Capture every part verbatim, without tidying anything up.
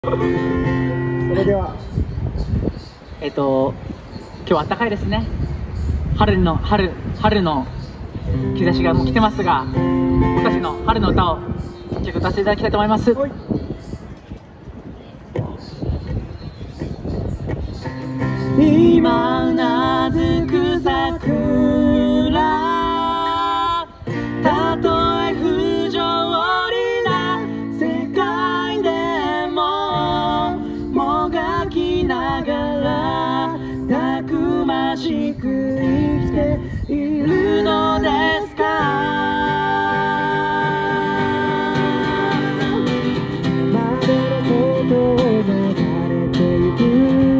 それではえっと今日は暖かいですね。春の春春の兆しがもう来てますが、僕たちの春の歌を一曲歌わせていただきたいと思います。今うなずく桜、たとえ不条理な世界でももがきながらたくましく生きているのですか。窓の外を流れてゆく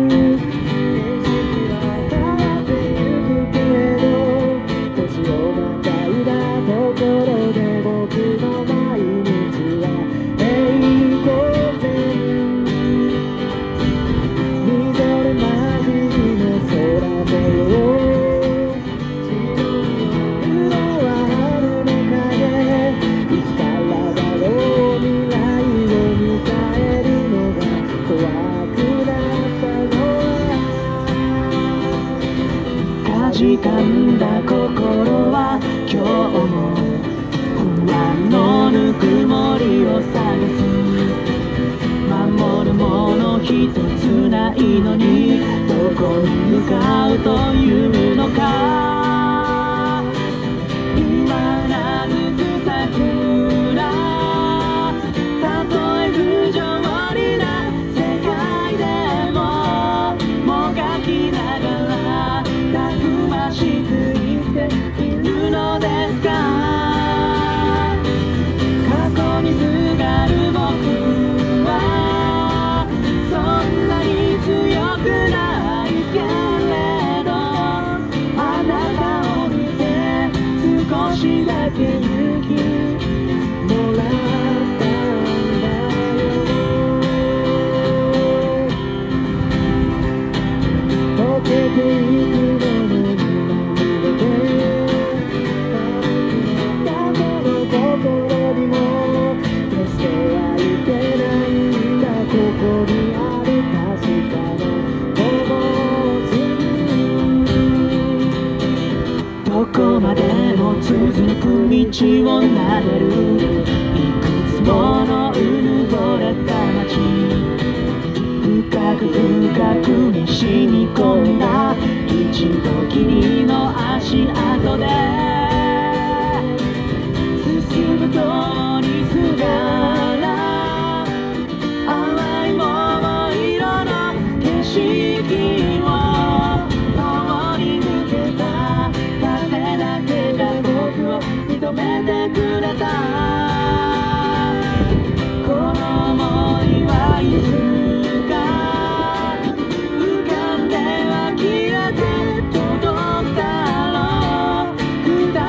掴んだ心は今日も不安のぬくもりを探す。守るもの一つないのにどこに向かうというのか。今うなずく桜、たとえ不条理な世界でももがきながらたくましく生きているのですか。過去にすがる僕はそんなに強くないけれど、あなたを見て少しだけ勇気もらったんだよ。溶けていくどこまでも続く道をなでるいくつものうぬぼれた街、深く深くに染み込んだ一度きりの足跡で進む通りすがら淡い桃色の景色を認めてくれた。この想いはいつか浮かんでは消えて届くだろう。二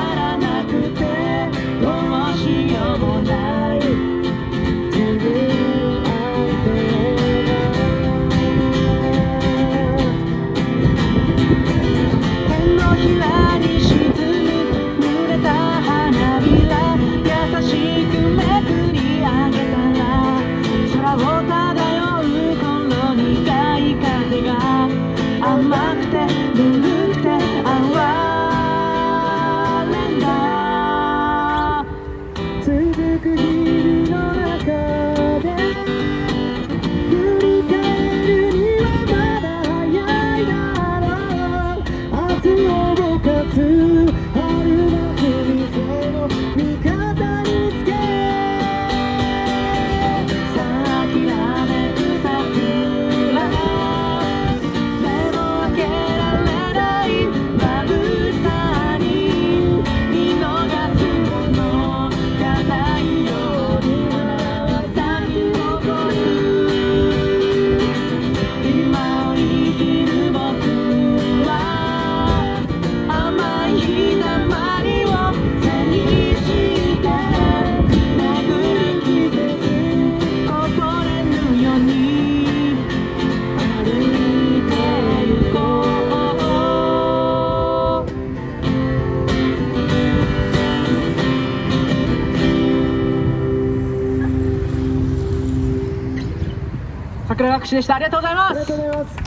桜学士でした。ありがとうございます。 ありがとうございます。